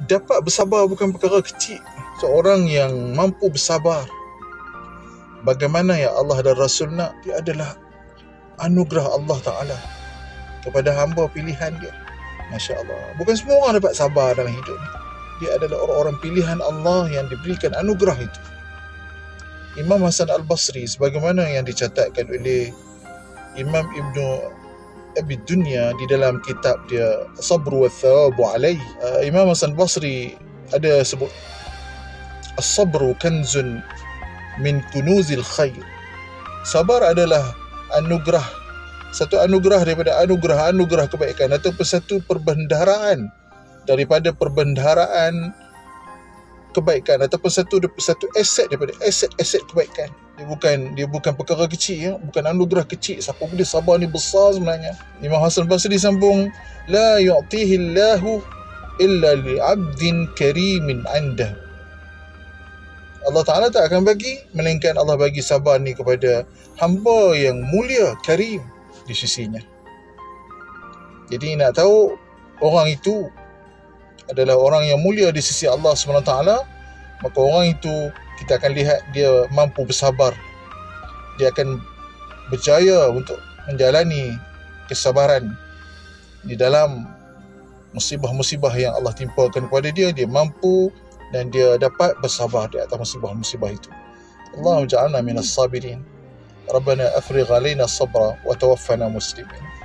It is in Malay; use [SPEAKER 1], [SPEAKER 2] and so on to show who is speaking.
[SPEAKER 1] dapat bersabar bukan perkara kecil. Seorang yang mampu bersabar, bagaimana yang Allah dan Rasul nak, dia adalah anugerah Allah Ta'ala kepada hamba pilihan dia. Masya Allah. Bukan semua orang dapat sabar dalam hidup ni. Dia adalah orang-orang pilihan Allah yang diberikan anugerah itu. Imam Hasan Al-Basri, sebagaimana yang dicatatkan oleh Imam Ibnu Abi Dunya di dalam kitab dia Sabru wa Thawabu Alayh, Imam Hasan Al-Basri ada sebut, As-sabru kanzun min kunuzil khair. Sabar adalah anugerah, satu anugerah daripada anugerah-anugerah kebaikan, ataupun satu perbendaharaan daripada perbendaharaan kebaikan, ataupun satu aset daripada aset-aset kebaikan. Dia bukan perkara kecil, ya? Bukan anugerah kecil. Siapa boleh sabar ni besar sebenarnya. Imam Hasan Basri sambung, la yu'tihi Allahu illa li'abdin karimin 'indahu. Allah Ta'ala tak akan bagi, melainkan Allah bagi sabar ni kepada hamba yang mulia, karim di sisinya. Jadi nak tahu orang itu adalah orang yang mulia di sisi Allah SWT, maka orang itu kita akan lihat dia mampu bersabar. Dia akan berjaya untuk menjalani kesabaran di dalam musibah-musibah yang Allah timpakan kepada dia. Dia mampu dan dia dapat bersabar di atas musibah-musibah itu. Allahumma ja'alna minas sabirin. Rabbana afrigh alaina sabra wa tawaffana muslimin.